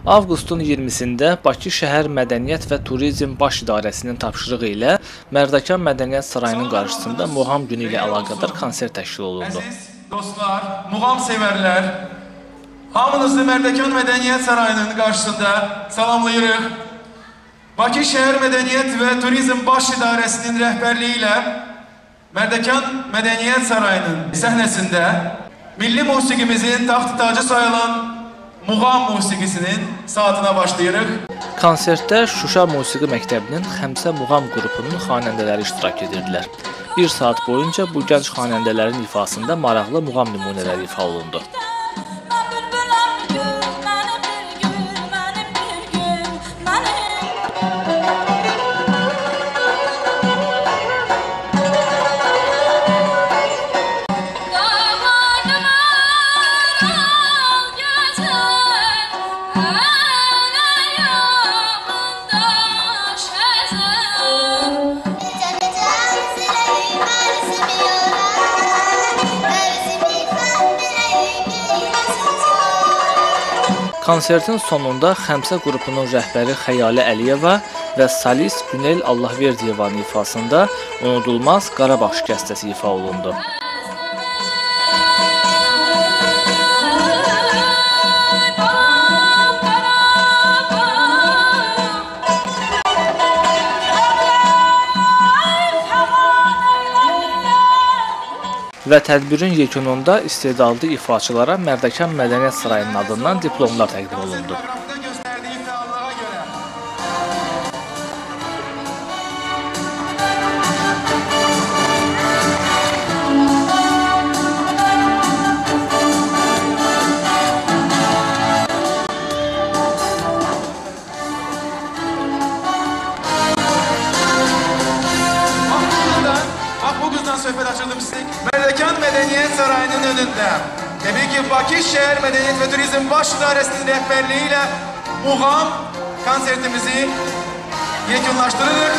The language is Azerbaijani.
Avqustun 20-sində Bakı Şəhər Mədəniyyət və Turizm Baş İdarəsinin tapşırığı ilə Mərdəkan Mədəniyyət Sarayının qarşısında Muğam günü ilə əlaqədar konsert təşkil olundu. Əziz dostlar, muğam sevərlər, hamınızı Mərdəkan Mədəniyyət Sarayının qarşısında salamlayırıq. Bakı Şəhər Mədəniyyət və Turizm Baş İdarəsinin rəhbərliyi ilə Mərdəkan Mədəniyyət Sarayının səhnəsində milli musiqimizin taxt-ı tacı sayılan muğam musiqisinin saatına başlayırıq. Konsertdə Şuşa Musiqi Məktəbinin Xəmsə Muğam qrupunun xanəndələri iştirak edirdilər. Bir saat boyunca bu gənc xanəndələrin ifasında maraqlı muğam nümunələri ifa olundu. Konsertin sonunda Xəmsə qrupunun rəhbəri Xəyalə Əliyeva və solist Günel Allahverdiyevanın ifasında unudulmaz Qarabağ şikəstəsi ifa olundu. Və tədbirin yekununda istedadlı ifaçılara Mərdəkan Mədəniyyət Sarayının adından diplomlar təqdim olundu. Söhbət açıldım sizə. Mərdəkan Mədəniyyət Sarayının önündə təbii ki, Bakı Şəhər Mədəniyyət və Turizm Baş İdarəsinin rəhbərliyi ilə muğam konsertimizi yekunlaşdırırıq.